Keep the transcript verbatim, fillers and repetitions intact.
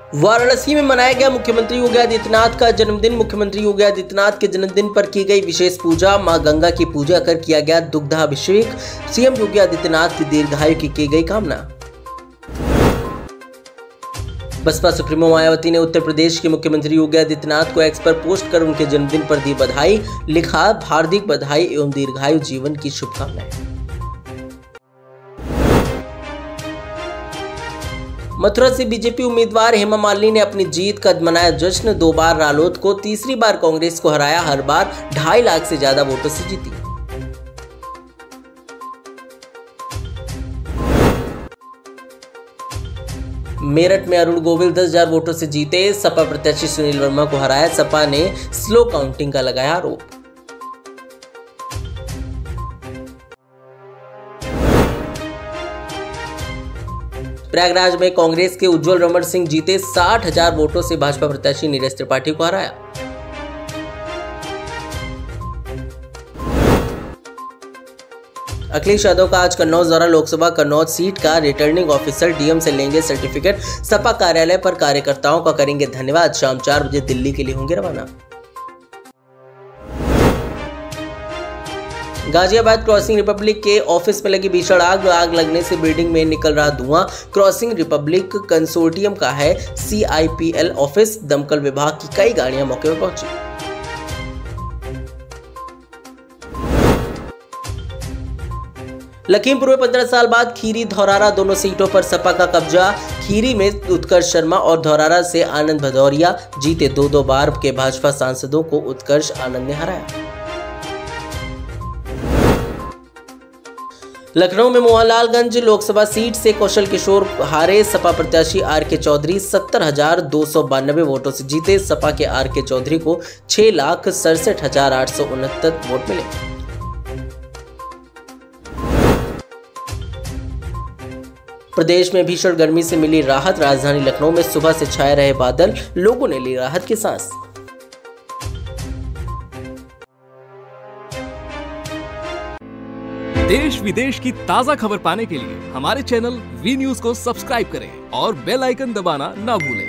वाराणसी में मनाया गया मुख्यमंत्री योगी आदित्यनाथ का जन्मदिन। मुख्यमंत्री योगी आदित्यनाथ के जन्मदिन पर की गई विशेष पूजा। मां गंगा की पूजा कर किया गया दुग्धाभिषेक। सीएम योगी आदित्यनाथ की दीर्घायु की की गई कामना। बसपा सुप्रीमो मायावती ने उत्तर प्रदेश के मुख्यमंत्री योगी आदित्यनाथ को एक्स पर पोस्ट कर उनके जन्मदिन पर दी बधाई। लिखा, हार्दिक बधाई एवं दीर्घायु जीवन की शुभकामनाएं। मथुरा से बीजेपी उम्मीदवार हेमा मालिनी ने अपनी जीत का मनाया जश्न। दो बार रालोद को, तीसरी बार कांग्रेस को हराया। हर बार ढाई लाख से ज्यादा वोटों से जीती। मेरठ में अरुण गोविल दस हजार वोटों से जीते। सपा प्रत्याशी सुनील वर्मा को हराया। सपा ने स्लो काउंटिंग का लगाया आरोप। प्रयागराज में कांग्रेस के उज्जवल रमण सिंह जीते। साठ हजार वोटों से भाजपा प्रत्याशी नीरज त्रिपाठी को हराया। अखिलेश यादव का आज कन्नौज दौरा। लोकसभा कन्नौज सीट का रिटर्निंग ऑफिसर डीएम से लेंगे सर्टिफिकेट। सपा कार्यालय पर कार्यकर्ताओं का करेंगे धन्यवाद। शाम चार बजे दिल्ली के लिए होंगे रवाना। गाजियाबाद क्रॉसिंग रिपब्लिक के ऑफिस में लगी भीषण आग। आग लगने से बिल्डिंग में निकल रहा धुआं। क्रॉसिंग रिपब्लिक कंसोर्टियम का है सीआईपीएल ऑफिस। दमकल विभाग की कई गाड़ियां मौके पर पहुंची। लखीमपुर में पंद्रह साल बाद खीरी धौरारा दोनों सीटों पर सपा का कब्जा। खीरी में उत्कर्ष शर्मा और धौरारा से आनंद भदौरिया जीते। दो दो बार के भाजपा सांसदों को उत्कर्ष आनंद ने हराया। लखनऊ में मोहनलालगंज लोकसभा सीट से कौशल किशोर हारे। सपा प्रत्याशी आर के चौधरी सत्तर हजार दो सौ बानबे वोटों से जीते। सपा के आर के चौधरी को छह लाख सड़सठ हजार आठ सौ उनहत्तर वोट मिले। प्रदेश में भीषण गर्मी से मिली राहत। राजधानी लखनऊ में सुबह से छाए रहे बादल। लोगों ने ली राहत की सांस। देश विदेश की ताजा खबर पाने के लिए हमारे चैनल वी न्यूज को सब्सक्राइब करें और बेल आइकन दबाना ना भूलें।